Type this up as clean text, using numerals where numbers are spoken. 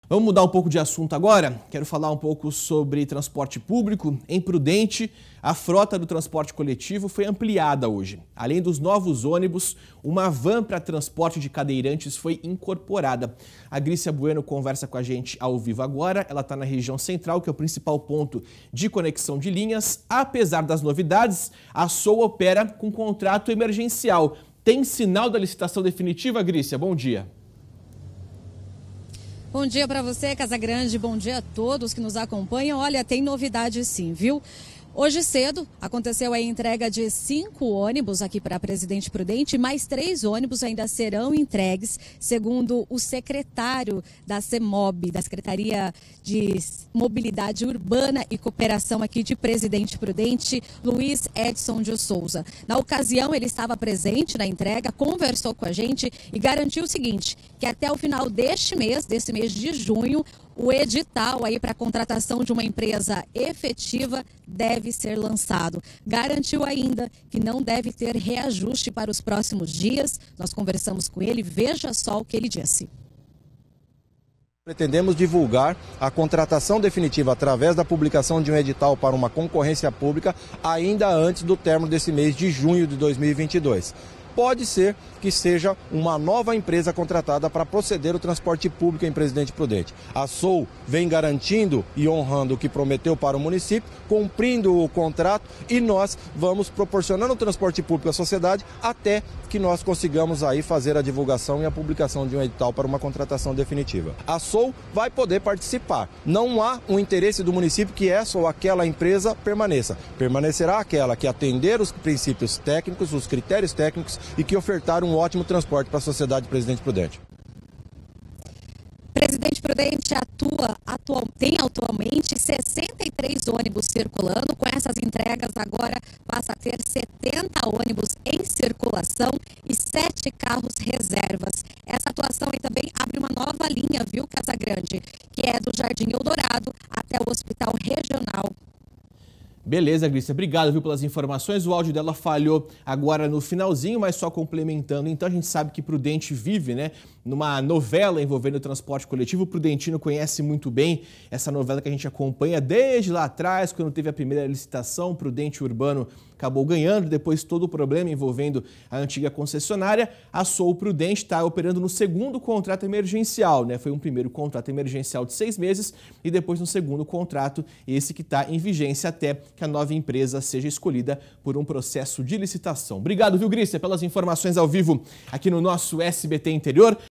Vamos mudar um pouco de assunto agora? Quero falar um pouco sobre transporte público. Em Prudente, a frota do transporte coletivo foi ampliada hoje. Além dos novos ônibus, uma van para transporte de cadeirantes foi incorporada. A Grícia Bueno conversa com a gente ao vivo agora. Ela está na região central, que é o principal ponto de conexão de linhas. Apesar das novidades, a SOU opera com contrato emergencial. Tem sinal da licitação definitiva, Grícia? Bom dia. Bom dia para você, Casagrande. Bom dia a todos que nos acompanham. Olha, tem novidade sim, viu? Hoje cedo aconteceu a entrega de 5 ônibus aqui para Presidente Prudente, mais 3 ônibus ainda serão entregues, segundo o secretário da CEMOB, da Secretaria de Mobilidade Urbana e Cooperação aqui de Presidente Prudente, Luiz Edson de Souza. Na ocasião, ele estava presente na entrega, conversou com a gente e garantiu o seguinte, que até o final desse mês de junho, o edital aí para a contratação de uma empresa efetiva deve ser lançado. Garantiu ainda que não deve ter reajuste para os próximos dias. Nós conversamos com ele, veja só o que ele disse. Pretendemos divulgar a contratação definitiva através da publicação de um edital para uma concorrência pública ainda antes do término desse mês de junho de 2022. Pode ser que seja uma nova empresa contratada para proceder o transporte público em Presidente Prudente. A SOU vem garantindo e honrando o que prometeu para o município, cumprindo o contrato, e nós vamos proporcionando o transporte público à sociedade até que nós consigamos aí fazer a divulgação e a publicação de um edital para uma contratação definitiva. A SOU vai poder participar. Não há um interesse do município que essa ou aquela empresa permaneça. Permanecerá aquela que atender os princípios técnicos, os critérios técnicos e que ofertar um ótimo transporte para a sociedade de Presidente Prudente. Presidente Prudente tem atualmente 63 ônibus circulando. Com essas entregas, agora passa a ter 70 ônibus em circulação e 7 carros reservas. Essa atuação aí também abre uma nova linha, viu, Casagrande, que é do Jardim Eldorado até o Hospital Regional. Beleza, Grícia. Obrigado, viu, pelas informações. O áudio dela falhou agora no finalzinho, mas só complementando. Então, a gente sabe que Prudente vive, né, numa novela envolvendo o transporte coletivo. O prudentino conhece muito bem essa novela que a gente acompanha desde lá atrás, quando teve a primeira licitação. O Prudente Urbano acabou ganhando, depois todo o problema envolvendo a antiga concessionária. A SOU Prudente está operando no segundo contrato emergencial, né? Foi um primeiro contrato emergencial de 6 meses e depois no segundo contrato, esse que está em vigência até que a nova empresa seja escolhida por um processo de licitação. Obrigado, viu, Grícia, pelas informações ao vivo aqui no nosso SBT Interior.